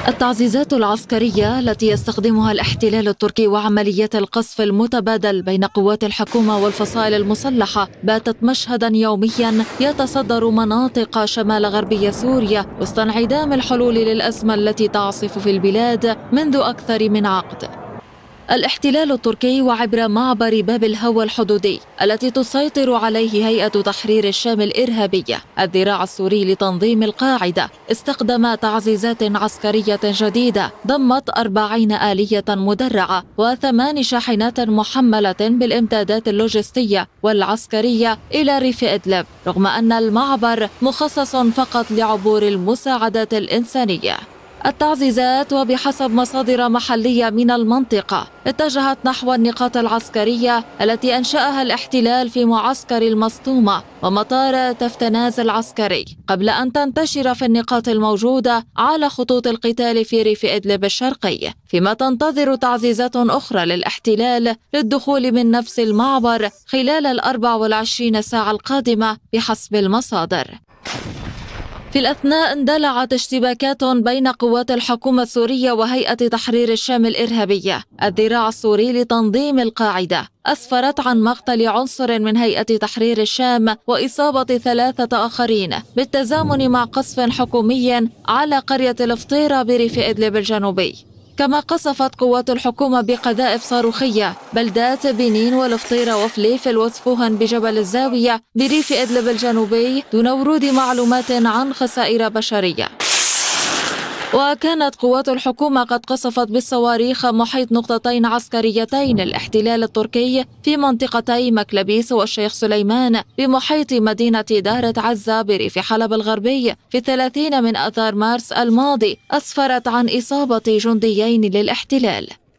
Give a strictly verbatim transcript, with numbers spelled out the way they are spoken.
التعزيزات العسكرية التي يستخدمها الاحتلال التركي وعمليات القصف المتبادل بين قوات الحكومة والفصائل المسلحة باتت مشهدا يوميا يتصدر مناطق شمال غربي سوريا وسط انعدام الحلول للأزمة التي تعصف في البلاد منذ أكثر من عقد. الاحتلال التركي وعبر معبر باب الهوى الحدودي التي تسيطر عليه هيئة تحرير الشام الإرهابية الذراع السوري لتنظيم القاعدة استخدم تعزيزات عسكرية جديدة ضمت أربعين آلية مدرعة وثمان شاحنات محملة بالإمدادات اللوجستية والعسكرية إلى ريف إدلب، رغم أن المعبر مخصص فقط لعبور المساعدات الإنسانية. التعزيزات وبحسب مصادر محلية من المنطقة اتجهت نحو النقاط العسكرية التي أنشأها الاحتلال في معسكر المسطومة ومطار تفتناز العسكري قبل أن تنتشر في النقاط الموجودة على خطوط القتال في ريف إدلب الشرقي، فيما تنتظر تعزيزات أخرى للاحتلال للدخول من نفس المعبر خلال الأربع والعشرين ساعة القادمة بحسب المصادر. في الأثناء اندلعت اشتباكات بين قوات الحكومة السورية وهيئة تحرير الشام الإرهابية الذراع السوري لتنظيم القاعدة، أسفرت عن مقتل عنصر من هيئة تحرير الشام وإصابة ثلاثة آخرين بالتزامن مع قصف حكومي على قرية الفطيرة بريف إدلب الجنوبي. كما قصفت قوات الحكومة بقذائف صاروخية بلدات بنين والفطيرة وفليفل وسفوهن بجبل الزاوية بريف إدلب الجنوبي دون ورود معلومات عن خسائر بشرية. وكانت قوات الحكومة قد قصفت بالصواريخ محيط نقطتين عسكريتين للاحتلال التركي في منطقتي مكلبيس والشيخ سليمان بمحيط مدينة دارة عزة بريف حلب الغربي في الثلاثين من آذار مارس الماضي، أسفرت عن إصابة جنديين للاحتلال.